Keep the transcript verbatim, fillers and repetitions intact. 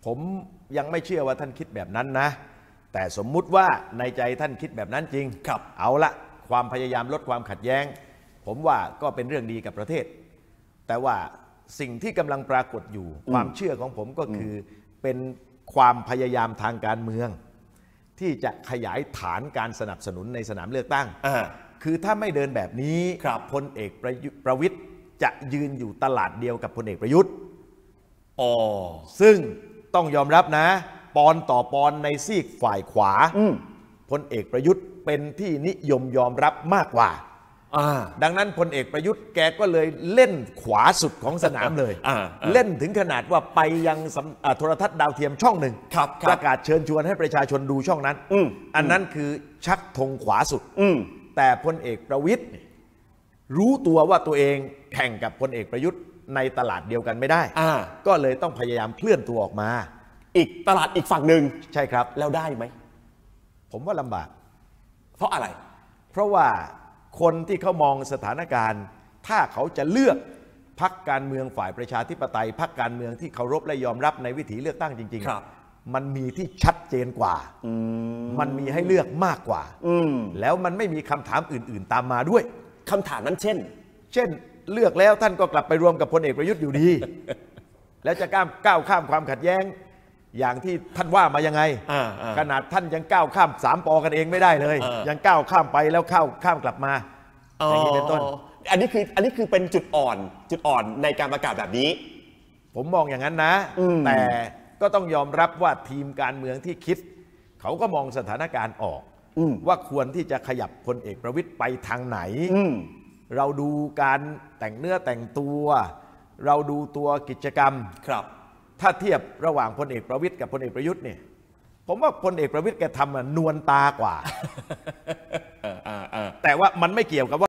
ผมยังไม่เชื่อว่าท่านคิดแบบนั้นนะแต่สมมุติว่าในใจท่านคิดแบบนั้นจริงครับเอาละความพยายามลดความขัดแย้งผมว่าก็เป็นเรื่องดีกับประเทศแต่ว่าสิ่งที่กำลังปรากฏอยู่ความเชื่อของผมก็คือเป็นความพยายามทางการเมืองที่จะขยายฐานการสนับสนุนในสนามเลือกตั้งคือถ้าไม่เดินแบบนี้พลเอกประวิตรจะยืนอยู่ตลาดเดียวกับพลเอกประยุทธ์อ๋อซึ่งต้องยอมรับนะปอนต่อปอนในซีกฝ่ายขวาพลเอกประยุทธ์เป็นที่นิยมยอมรับมากกว่าดังนั้นพลเอกประยุทธ์แกก็เลยเล่นขวาสุดของสนามเลยเล่นถึงขนาดว่าไปยังโทรทัศน์ดาวเทียมช่องหนึ่งประกาศเชิญชวนให้ประชาชนดูช่องนั้นอันนั้นคือชักธงขวาสุดแต่พลเอกประวิตรรู้ตัวว่าตัวเองแข่งกับพลเอกประยุทธ์ในตลาดเดียวกันไม่ได้ก็เลยต้องพยายามเคลื่อนตัวออกมาอีกตลาดอีกฝั่งหนึ่งใช่ครับแล้วได้ไหมผมว่าลำบากเพราะอะไรเพราะว่าคนที่เขามองสถานการณ์ถ้าเขาจะเลือกพรรคการเมืองฝ่ายประชาธิปไตยพรรคการเมืองที่เคารพและยอมรับในวิถีเลือกตั้งจริงๆมันมีที่ชัดเจนกว่ามันมีให้เลือกมากกว่าแล้วมันไม่มีคำถามอื่นๆตามมาด้วยคำถามนั้นเช่นเช่นเลือกแล้วท่านก็กลับไปรวมกับพลเอกประยุทธ์อยู่ดีแล้วจะก้าวข้ามความขัดแย้งอย่างที่ท่านว่ามายังไงขนาดท่านยังก้าวข้ามสามปอกันเองไม่ได้เลยยังก้าวข้ามไปแล้วเข้าข้ามกลับมาอย่างนี้เป็นต้นอันนี้คืออันนี้คือเป็นจุดอ่อนจุดอ่อนในการประกาศแบบนี้ผมมองอย่างนั้นนะแต่ก็ต้องยอมรับว่าทีมการเมืองที่คิดเขาก็มองสถานการณ์ออกว่าควรที่จะขยับพลเอกประวิตรไปทางไหนเราดูการแต่งเนื้อแต่งตัวเราดูตัวกิจกรรมครับถ้าเทียบระหว่างพลเอกประวิตรกับพลเอกประยุทธ์เนี่ยผมว่าพลเอกประวิตรแกทำนวลตากว่าแต่ว่ามันไม่เกี่ยวกับว่า